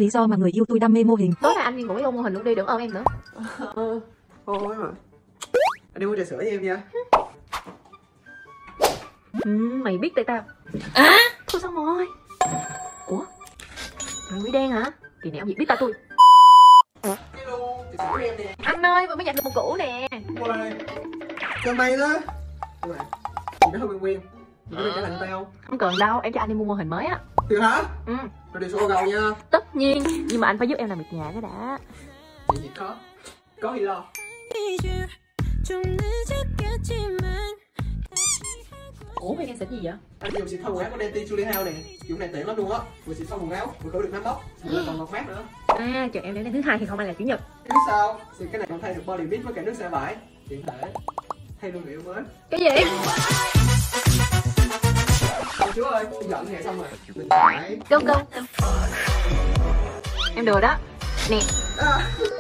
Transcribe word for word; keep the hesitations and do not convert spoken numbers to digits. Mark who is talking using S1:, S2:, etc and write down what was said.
S1: lý do mà người yêu tôi đam mê mô hình.
S2: Tối nay anh đi ngủ với ôm mô hình luôn đi, đừng ôm em nữa.
S3: Ờ, thôi mà. Anh đi mua trà sữa cho em nha.
S2: Ừ, mày biết tay tao. À, thôi xong rồi. Ủa? Rồi đen hả? Kỳ này ông gì biết ta tôi.
S3: Hello, trà sữa em nè.
S2: Anh ơi, vừa mới nhận được một củ nè.
S3: Ôi, cho mày đó. Nhưng mà, nhìn nó hơi quen quen. Mày có biết trả lại cho tao không?
S2: Không cần đâu, em cho anh đi mua mô hình mới á.
S3: Được hả?
S2: Ừ.
S3: Rồi đi số gầu nha.
S2: Tất nhiên, nhưng mà anh phải giúp em làm việc nhà cái đã.
S3: Vậy gì có? Có gì lo.
S2: Ủa mày đang xịt gì vậy?
S3: Anh dùng xịt thơm quần áo của Denti Julie House nè. Dùng này tiện lắm luôn á. Vừa xịt xong quần áo, vừa khử được nấm mốc, vừa còn ngọt mát nữa.
S2: À, chờ em đến ngày thứ hai thì không, anh là chủ nhật.
S3: Biết sao? Xịt cái này còn thay được body mist với cả nước xả vải. Tiện thể. Thay luôn liệu mới.
S2: Cái gì?
S3: Ông chú ơi, dọn nhà xong rồi. Mình phải.
S2: Go go. Em đùa đó. Nè.
S3: À.